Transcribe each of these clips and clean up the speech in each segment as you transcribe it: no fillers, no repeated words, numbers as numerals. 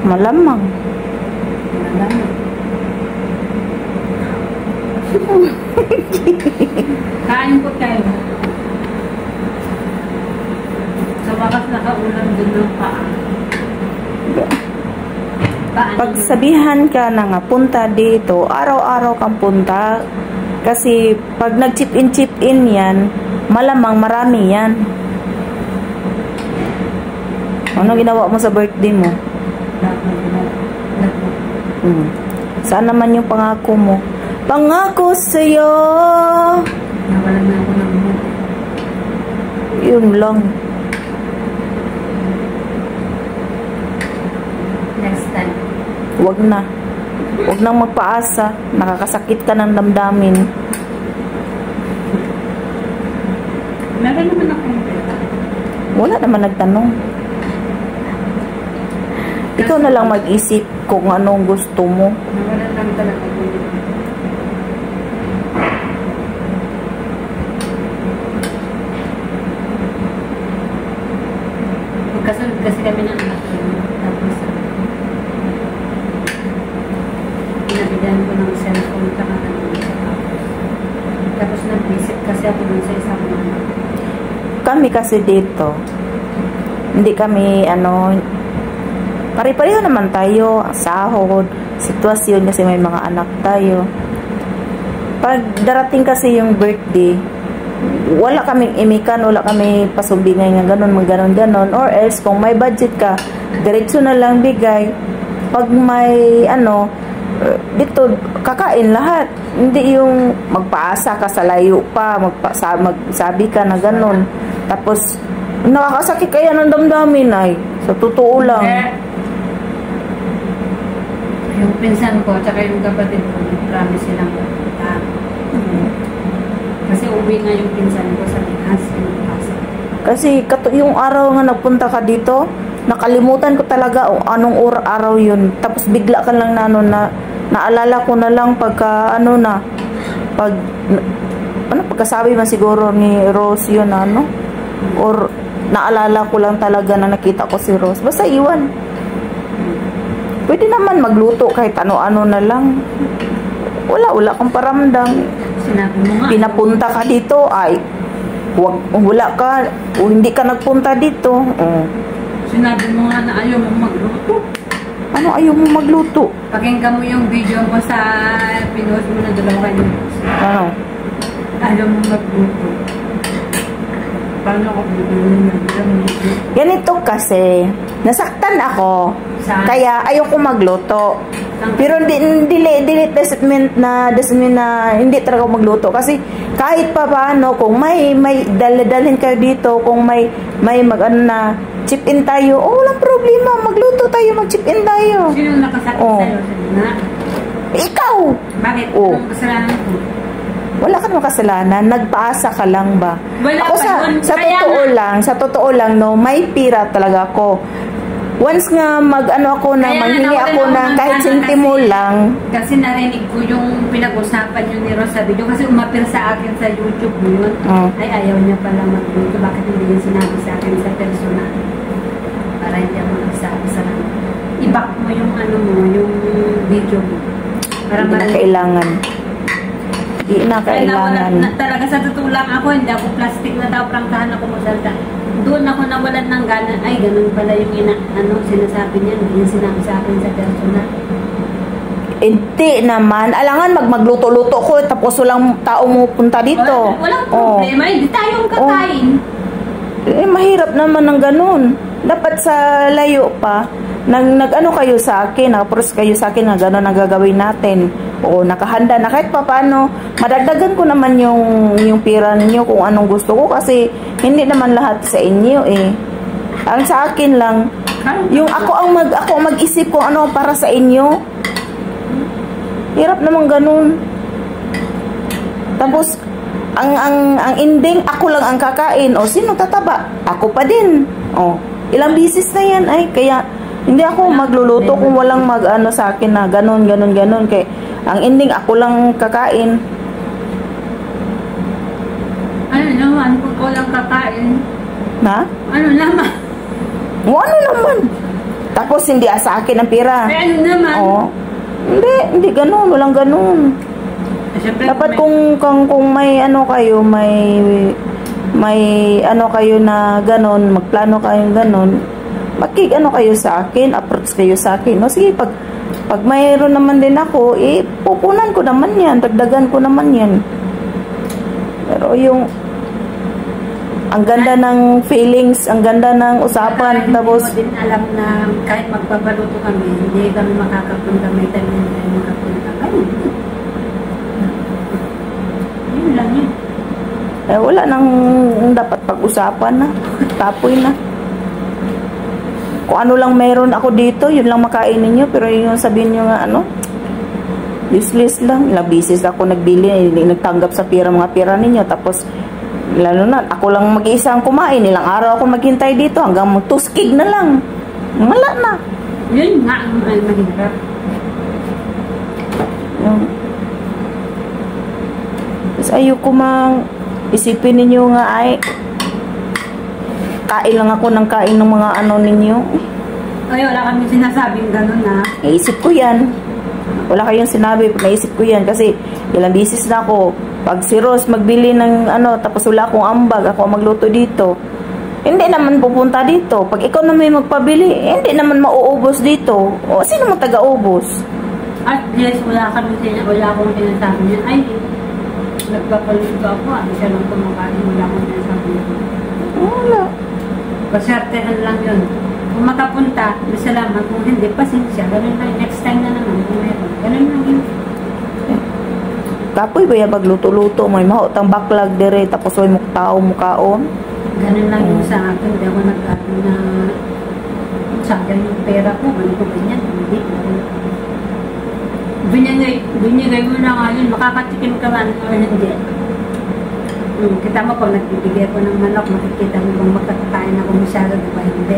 Malamang. Malamang. Kain po tayo. Sa wakas nakaulam din ng paa. Pagsabihan ka na nga, punta dito, araw-araw kang punta. Kasi pag nag-chip in yan, malamang marami yan. Ano ginawa mo sa birthday mo? Saan naman yung pangako mo? Pangako sa'yo! Nawalan na ako ng mood. Yun lang. Next time. Huwag na. Huwag nang magpaasa. Nakakasakit ka ng damdamin. Meron naman akong pera. Wala naman nagtanong. Ikaw na lang mag-isip kung anong gusto mo. Nawalan lang talaga ako. Magkasunod kasi kami ng anak ko. Tapos, pinabigyan ko ng cellphone ka na tapos nag-visit kasi ako dun sa isang anak. Kami kasi dito, hindi kami, pare-pareho naman tayo, sahod, sitwasyon kasi may mga anak tayo. Pag darating kasi yung birthday, wala kaming imikan, wala kami pasumbingay nga ganon, or else kung may budget ka, diretso na lang bigay. Pag may dito kakain lahat, hindi yung magpaasa ka sa layo pa, magsabi ka na ganon, tapos nakakasakit kaya ng damdamin ay sa totoo lang. Yung pinsan ko tsaka yung kapatid ko, promise silang pupunta. Kasi uwi nga yung pinsan ko sa Pinas. Kasi yung araw nga nagpunta ka dito, nakalimutan ko talaga anong araw yun. Tapos bigla ka lang na naalala ko na lang pagka pagkasabi man siguro ni Rose yun or naalala ko lang talaga na nakita ko si Rose. Basta iwan. Pwede naman magluto kahit ano-ano na lang. Wala kang paramdam. Sinabi mo nga. Pinapunta ka dito, ay wala ka, o hindi ka nagpunta dito. Sinabi mo nga na ayaw mo magluto. Ano ayaw mo magluto? Pakinggan mo yung video mo sa pinost mo na dalawa kayo. Ano? Ayaw mo magluto. Paano ako magluto? Ganito kasi, nasaktan ako. Saan? Kaya ayoko magluto. Pero doesn't mean na hindi talaga ako magluto. Kasi kahit pa paano, kung may dalhin kayo dito, kung may chip in tayo, walang problema, magluto tayo, mag-chip in tayo. Sino nakasakit sa'yo? Ikaw! Bakit? Anong kasalanan ko? Wala ka naman kasalanan, nagpaasa ka lang ba? Wala ako sa totoo lang, no, may pira talaga ako. Once nga manghingi ako na kahit sentimo lang. Kasi narinig ko yung pinag-usapan yun ni Rose sa video. Kasi umapir sa akin sa YouTube mo yun. Ay, ayaw niya pala magluto. Bakit hindi niya sinabi sa akin sa personal? Para hindi ako nagsabi sa lang. I-back mo yung yung video mo. Para hindi na kailangan. Hindi na kailangan. Talaga sa totoo lang ako, hindi ako plastic na daw, prangkahan ako magsalta. Doon ako nawalan ng gana. Ay, ganun pala yung sinasabi niya. Hindi sinabi sa akin sa personal. Hindi naman. Alangan magluto-luto ko tapos walang tao mo punta dito. Walang problema. Hindi tayong kakain. Mahirap naman ng ganun. Dapat sa layo pa. Kayo sa akin. Nag-approach kayo sa akin na gano'n ang gagawin natin. O nakahanda na kahit pa paano. Madagdagan ko naman yung pira ninyo kung anong gusto ko. Kasi hindi naman lahat sa inyo Ang sa akin lang, yung ako ang mag-isip kung ano para sa inyo. Hirap naman ganun. Tapos ang ending ako lang ang kakain. O sino tataba? Ako pa din. Ilang bisis na yan kaya hindi ako magluluto kung walang sa akin na ganun. Kaya ang ending ako lang kakain. Ano naman kung walang kakain? Na? Ano naman? Ano naman? Tapos hindi sa akin ang pira. Eh, ano naman? Oo. Hindi ganun. Walang ganun. Siyempre, Dapat kung may ano kayo, may ano kayo na ganun, magplano kayo ganun, ano kayo sa akin, approach kayo sa akin. No, sige, pag mayroon naman din ako, pupunan ko naman yan, dagdagan ko naman yan. Pero yung ang ganda ng feelings, ang ganda ng usapan, tapos hindi mo din alam na kahit magpapaluto kami, hindi kami makakapunta, may time na hindi makapunta kami. Yun lang yun. Wala nang dapat pag-usapan na. Tapoy na. Kung ano lang meron ako dito, yun lang makainin nyo. Pero yung sabihin nyo nga, useless lang. Ilang bisis ako nagbili, nagtanggap sa mga pira ninyo. Tapos, lalo na, ako lang mag-iisang kumain. Ilang araw ako maghintay dito hanggang tuskig na lang. Wala na. Yun nga ang mahirap. Tapos ayoko isipin ninyo nga ay kain lang ako ng kain ng mga ano ninyo. Ay, wala kami sinasabing gano'n na. Naisip ko yan. Wala kayong sinabi, naisip ko yan kasi ilang bisis na ako. Pag si Rose magbili ng tapos wala akong ambag, ako magluto dito. Hindi naman pupunta dito. Pag ikaw na may magpabili, hindi naman mauubos dito. O, sino mo taga-ubos? At yes, wala akong sinasabi niya. Ay, nagpapaluto ako. Siya lang kumakain. Wala akong sinasabi niya. Wala. Pasyartehan lang yun. Kung makapunta, salamat. Kung hindi, pasensya. Ganun lang. Next time na naman. Kung meron. Ganun lang yun. Kapoy ba yung magluto-luto? May mahotang backlog dire. Tapos may mukaon. Ganun lang yung sa akin. Hindi ako nag-ano na sayang yung pera ko. Ganito ganyan. Hindi. Binigay mo na nga yun. Makakatikim ka man o hindi. Kita mo pag nagbibigay ko ng manok, makikita mo kung magkakain ako masyado, diba? Hindi.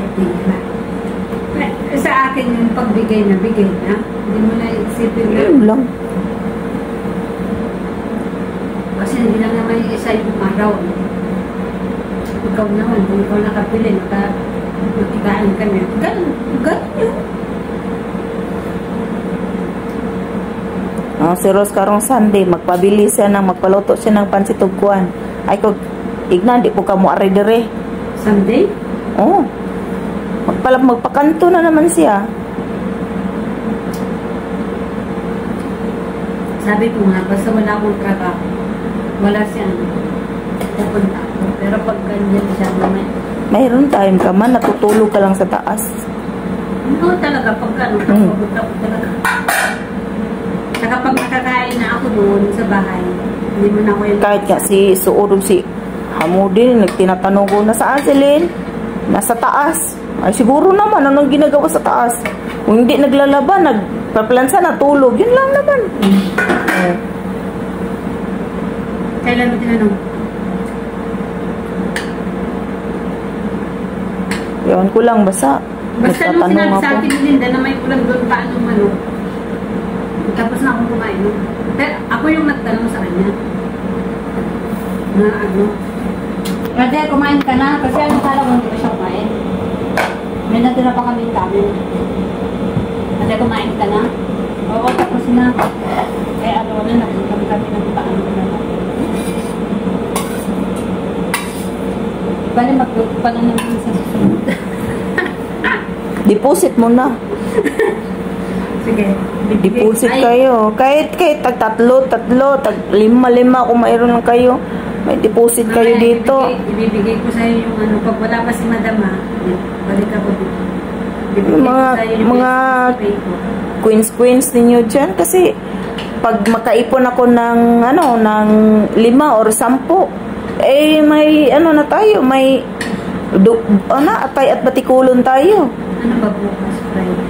Sa akin yung pagbigay na bigay na. Hindi mo na isipin na. Yun lang. Kasi hindi lang naman yung isa yung araw. Ikaw naman, kung ikaw nakapili, nakikain ka na. Ganun yun. Si Rose karong Sunday, magpabili siya magpaluto siya ng pansitugkuan. Ay ko, ignan, di po ka mo dire. Sunday? Oo. Magpakanto na naman siya. Sabi ko nga, basta wala akong trabaho, wala siyang pupunta ako. Pero pag ganyan siya naman, mayroon time ka man, natutulog ka lang sa taas. Oo talaga, pagka pagod ako talaga. Saka pag nakakain na ako doon sa bahay, hindi mo na ako yung... Kahit nga si Suurog si Hamudin, nagtinatanong ko, nasaan si Lynn? Nasa taas. Ay siguro naman, anong ginagawa sa taas? Kung hindi naglalaba, nagpaplansa, natulog. Yun lang naman. Kailan mo tinanong? Ewan ko lang, basta nung sinabi sa akin ni Linda na may ulam doon paano manok. Tapos na akong kumain. Pero ako yung nagtanong sa kanya. Na Rade, kumain ka na. Kasi ano kala mo hindi pa siya kumain. May natira pa kami kami. Rade, kumain ka na. Oo, tapos na. Kaya napunta kami ng paano na. Bale, magluto pa na naman sa susunod. Deposit mo na. Sige. Deposit kayo. Kahit tatlo, lima kung mayroon lang kayo. May deposit kayo dito. Ibibigay ko sa iyo yung pag wala pa si Madam balik ako dito. Mga queens ninyo dyan kasi pag makaipon ako ng ng 5 or 10 may na tayo, may atay at batikulon tayo. Ano ba bukas Friday?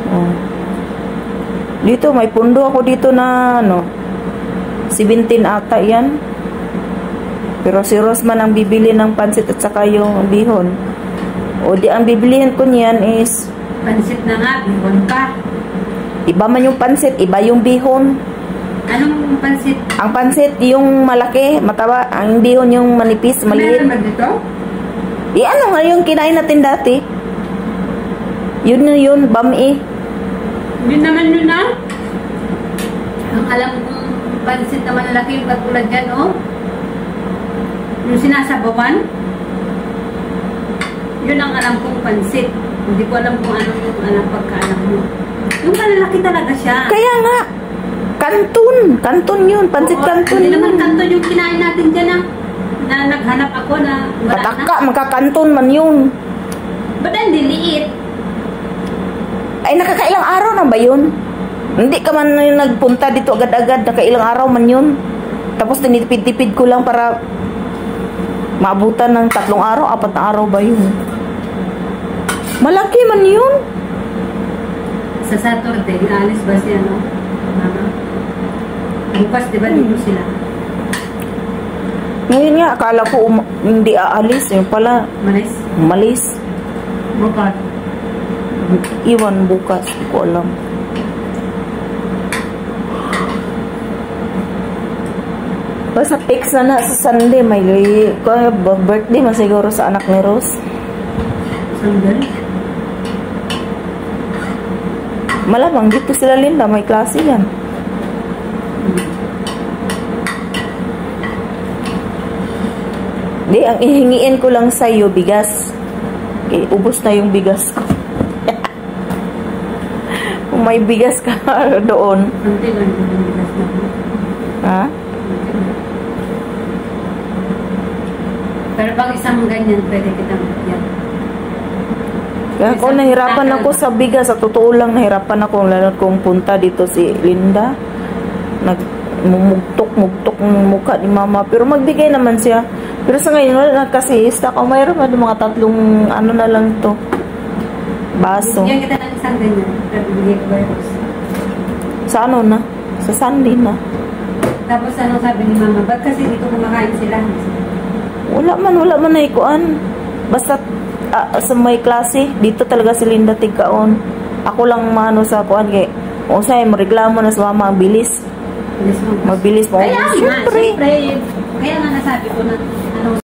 Dito may pundo ako dito na 17 ata yan. Pero si Rosman ang bibili ng pansit at saka yung bihon. O di ang bibilihan ko niyan is pansit na nga, bihon pa. Iba man yung pansit, iba yung bihon. Anong pansit? Ang pansit yung malaki, mataba. Ang bihon yung manipis, maliit. Meron ba dito? Ano nga yung kinain natin dati? Yun na yun, bami. Yun naman yun na. Ang alam kong pansit na malalaki yung katulad dyan, oh. Yung sinasabawan. Yun ang alam kong pansit. Hindi ko alam kung ano yung alam pagkaalam mo. Yung malalaki talaga siya. Kaya nga. Kanton. Kanton yun. Pansit kanton. Hindi naman kanton yung kinain natin dyan, ah. Na naghanap ako na wala Pataka, na. magkakanton man yun. Ba't ang diliit? Ay, nakakailang araw na ba yun? Hindi ka man nagpunta dito agad-agad. Nakailang araw man yun. Tapos tinitipid-tipid ko lang para maabutan ng 3 araw, 4 na araw ba yun? Malaki man yun. Sa Saturday, alis ba siya, no? Mama? Bukas, di ba dito sila? Ngayon nga, akala ko hindi aalis. Yung pala, Malis? malis. Bukas. Iwan bukas. Hindi ko alam. Basta fix na sa Sunday. May birthday man siguro sa anak ni Rose. Sunday? Malamang dito sila Linda. May klase yan. Di, ang ihingiin ko lang sa iyo bigas. Okay, ubos na yung bigas ko. Kung may bigas ka doon. Kunti lang yung bigas na. Ha? Pero pag isang ganyan, pwede kitang bigyan. Kaya ako nahirapan ako sa bigas. Sa totoo lang, nahirapan ako. Lalo kung punta dito si Linda. Mugtok ng mukha ni Mama. Pero magbigay naman siya. Pero sa ngayon, wala na kasi stock. O mayroon na mga 3 ano na lang to. Baso. Bigyan kita ng isang ganyan. Pero bigyan ko ba yun? Sa ano na? Sa Sunday na. Tapos ano sabi ni Mama, ba't kasi dito kumakain sila? Wala man na ikuan. Basta sa may klase, dito talaga si Linda tigkaon. Ako lang mano sa kuan kay kung sa'yo mareklamo na sa Mama, bilis. Mabilis mo. Mabilis mo. Kaya nga, Siyempre. kaya nga nasabi ko na